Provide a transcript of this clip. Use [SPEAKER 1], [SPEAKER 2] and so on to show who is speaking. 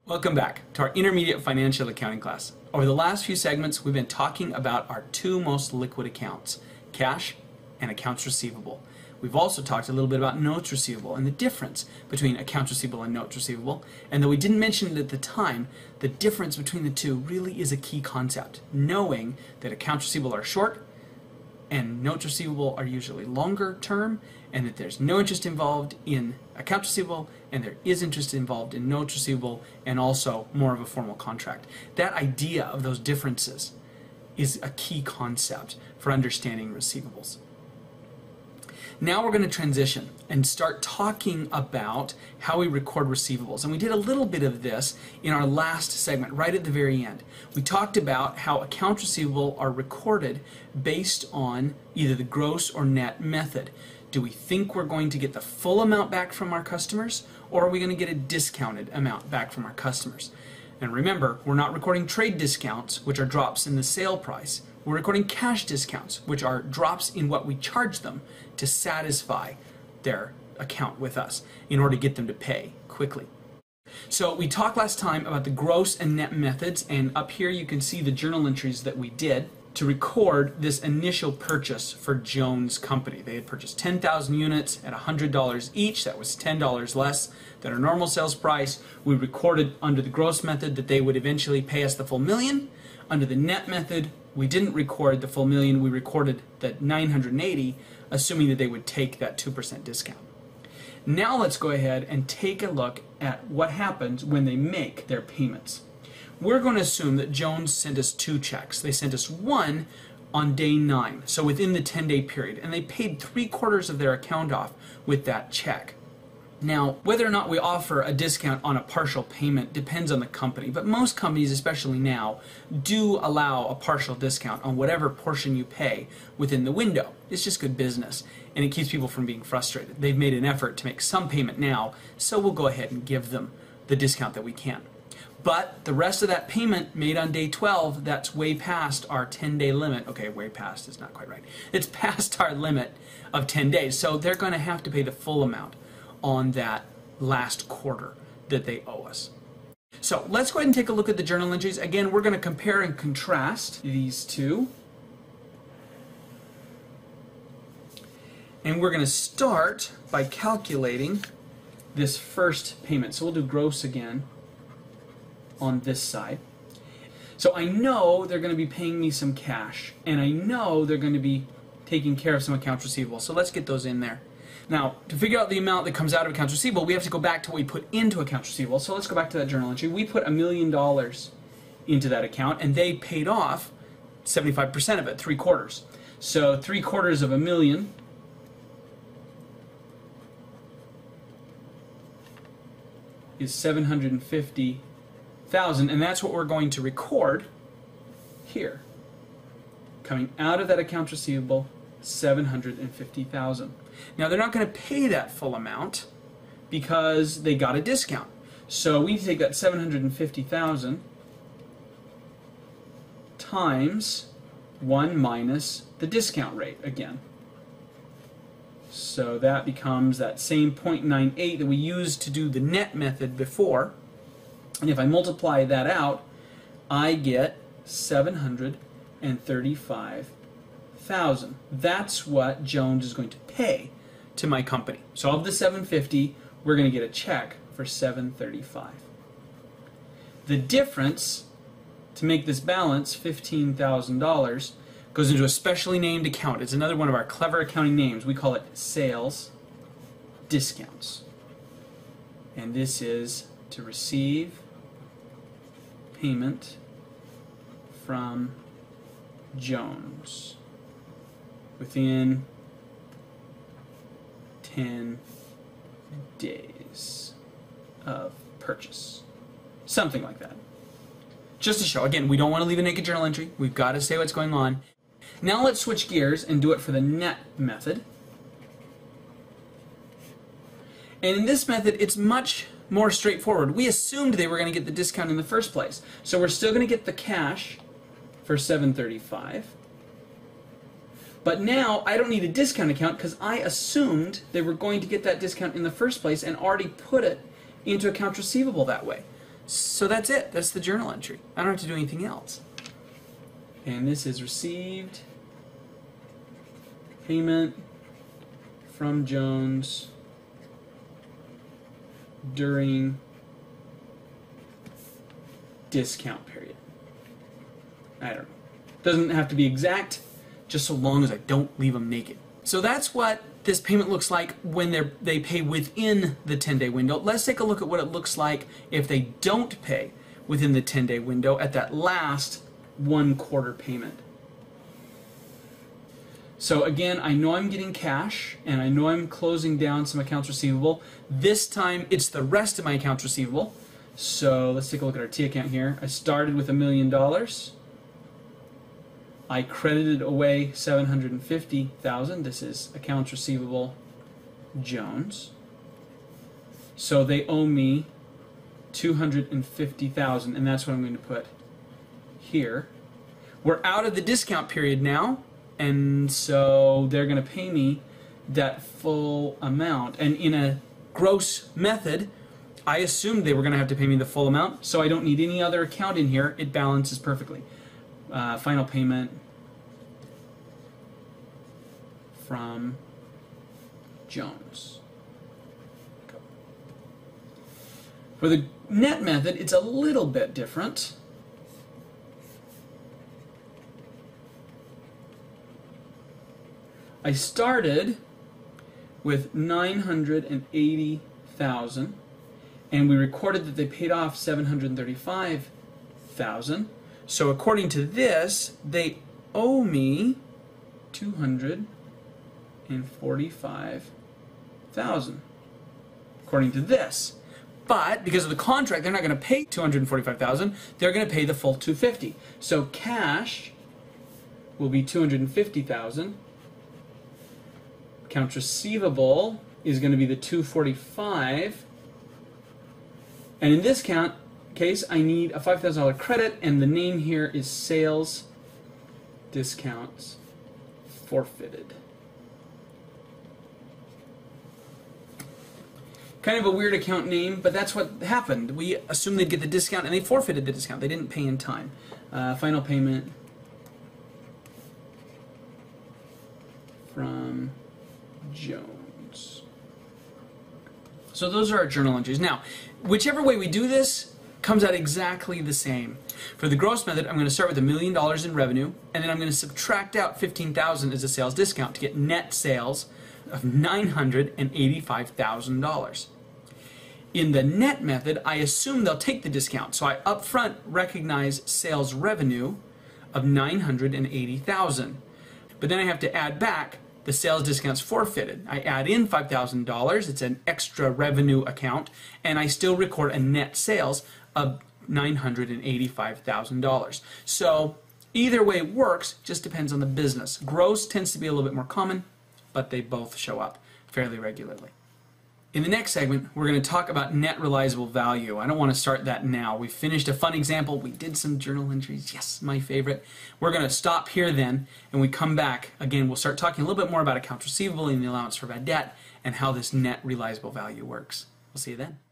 [SPEAKER 1] Welcome back to our intermediate financial accounting class. Over the last few segments, we've been talking about our two most liquid accounts, cash and accounts receivable. We've also talked a little bit about notes receivable and the difference between accounts receivable and notes receivable. And though we didn't mention it at the time, the difference between the two really is a key concept. Knowing that accounts receivable are short and notes receivable are usually longer term, and that there's no interest involved in accounts receivable and there is interest involved in notes receivable, and also more of a formal contract. That idea of those differences is a key concept for understanding receivables. Now we're going to transition and start talking about how we record receivables. And we did a little bit of this in our last segment, right at the very end. We talked about how accounts receivable are recorded based on either the gross or net method. Do we think we're going to get the full amount back from our customers, or are we going to get a discounted amount back from our customers? And remember, we're not recording trade discounts, which are drops in the sale price. We're recording cash discounts, which are drops in what we charge them to satisfy their account with us in order to get them to pay quickly. So we talked last time about the gross and net methods, and up here you can see the journal entries that we did to record this initial purchase for Jones Company. They had purchased 10,000 units at $100 each. That was $10 less than our normal sales price. We recorded under the gross method that they would eventually pay us the full million. Under the net method, we didn't record the full million. We recorded that 980, assuming that they would take that 2% discount. Now let's go ahead and take a look at what happens when they make their payments. We're going to assume that Jones sent us two checks. They sent us one on day 9, so within the 10-day period, and they paid 3/4 of their account off with that check. Now, whether or not we offer a discount on a partial payment depends on the company, but most companies, especially now, do allow a partial discount on whatever portion you pay within the window. It's just good business, and it keeps people from being frustrated. They've made an effort to make some payment now, so we'll go ahead and give them the discount that we can. But the rest of that payment made on day 12, that's way past our 10-day limit. Okay, way past is not quite right. It's past our limit of 10 days, so they're going to have to pay the full amount on that last quarter that they owe us. So let's go ahead and take a look at the journal entries. Again, we're going to compare and contrast these two. And we're going to start by calculating this first payment. So we'll do gross again on this side. So I know they're going to be paying me some cash, and I know they're going to be taking care of some accounts receivable. So let's get those in there. Now, to figure out the amount that comes out of accounts receivable, we have to go back to what we put into accounts receivable. So let's go back to that journal entry. We put $1 million into that account, and they paid off 75% of it, 3/4. So 3/4 of $1 million is $750,000, and that's what we're going to record here. Coming out of that accounts receivable, $750,000. Now they're not going to pay that full amount because they got a discount. So we take that $750,000 times 1 minus the discount rate again. So that becomes that same 0.98 that we used to do the net method before. And if I multiply that out, I get $735,000. That's what Jones is going to pay to my company. So of the $750,000, we're going to get a check for $735,000. The difference to make this balance, $15,000, goes into a specially named account. It's another one of our clever accounting names. We call it sales discounts. And this is to receive payment from Jones within 10 days of purchase. Something like that. Just to show, again, we don't want to leave a naked journal entry. We've got to say what's going on. Now let's switch gears and do it for the net method. And in this method, it's much more straightforward. We assumed they were going to get the discount in the first place. So we're still going to get the cash for $735,000. But now I don't need a discount account because I assumed they were going to get that discount in the first place and already put it into accounts receivable that way. So that's it. That's the journal entry. I don't have to do anything else. And this is received payment from Jones during discount period. I don't know. Doesn't have to be exact, just so long as I don't leave them naked. So that's what this payment looks like when they pay within the 10-day window. Let's take a look at what it looks like if they don't pay within the 10-day window at that last 1/4 payment. So again, I know I'm getting cash, and I know I'm closing down some accounts receivable. This time, it's the rest of my accounts receivable. So let's take a look at our T account here. I started with $1 million. I credited away $750,000. This is accounts receivable Jones. So they owe me $250,000, and that's what I'm going to put here. We're out of the discount period now, and so they're going to pay me that full amount. And in a gross method, I assumed they were going to have to pay me the full amount, so I don't need any other account in here. It balances perfectly. Final payment from Jones. Go. For the net method, it's a little bit different. I started with $980,000, and we recorded that they paid off $735,000. So according to this, they owe me $245,000. According to this. But because of the contract, they're not going to pay $245,000. They're going to pay the full $250,000. So cash will be $250,000. Accounts receivable is going to be the $245,000. And in this case, I need a $5,000 credit, and the name here is Sales Discounts Forfeited. Kind of a weird account name, but that's what happened. We assumed they'd get the discount, and they forfeited the discount. They didn't pay in time. Final payment from Jones. So those are our journal entries. Now, whichever way we do this comes out exactly the same. For the gross method, I'm going to start with $1 million in revenue, and then I'm going to subtract out $15,000 as a sales discount to get net sales of $985,000. In the net method, I assume they'll take the discount, so I upfront recognize sales revenue of $980,000. But then I have to add back the sales discounts forfeited. I add in $5,000, it's an extra revenue account, and I still record a net sales of $985,000. So either way works, just depends on the business. Gross tends to be a little bit more common, but they both show up fairly regularly. In the next segment, we're going to talk about net realizable value. I don't want to start that now. We finished a fun example. We did some journal entries. Yes, my favorite. We're going to stop here then, and we come back. Again, we'll start talking a little bit more about accounts receivable and the allowance for bad debt and how this net realizable value works. We'll see you then.